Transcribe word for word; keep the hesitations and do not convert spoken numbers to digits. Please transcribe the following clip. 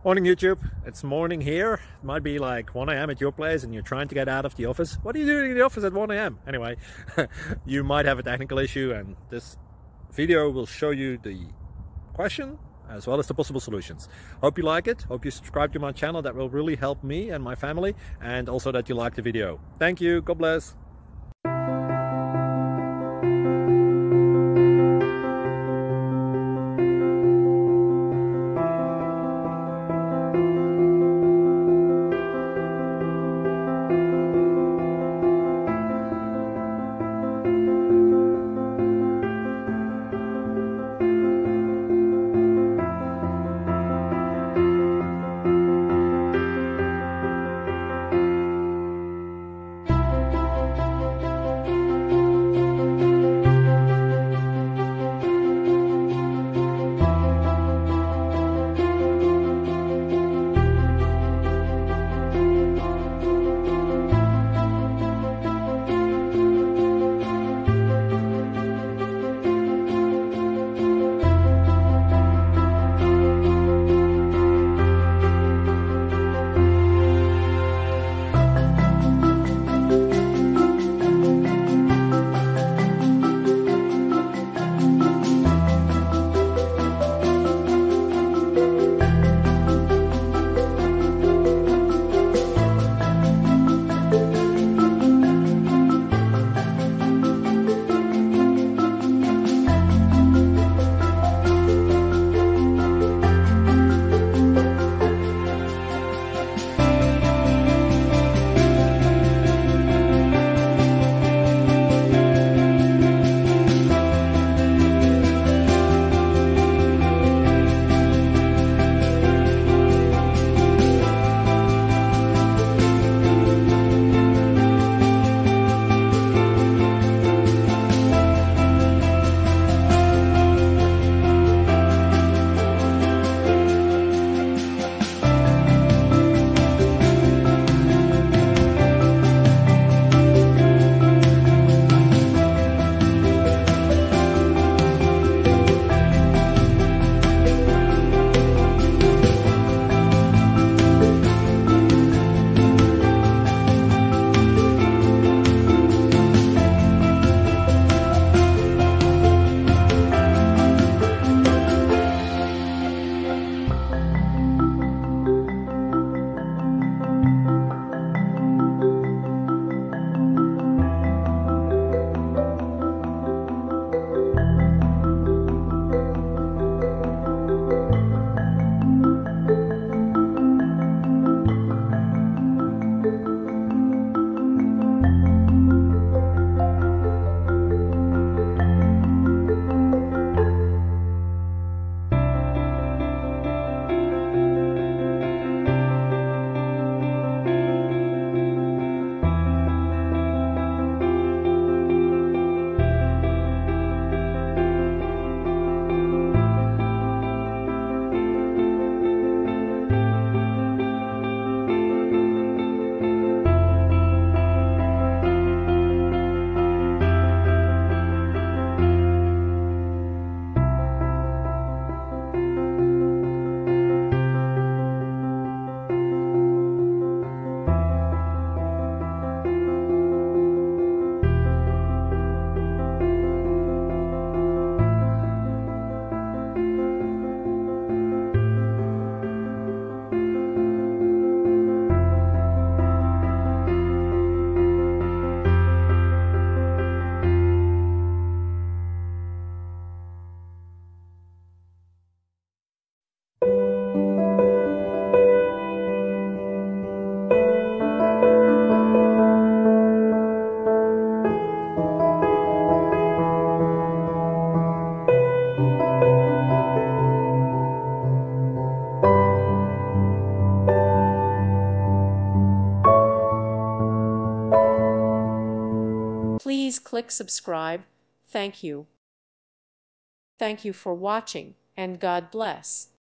Morning YouTube, it's morning here. It might be like one A M at your place and you're trying to get out of the office. What are you doing in the office at one A M? Anyway, you might have a technical issue and this video will show you the question as well as the possible solutions. Hope you like it, hope you subscribe to my channel. That will really help me and my family, and also that you like the video. Thank you, God bless. Please click subscribe. Thank you. Thank you for watching, and God bless.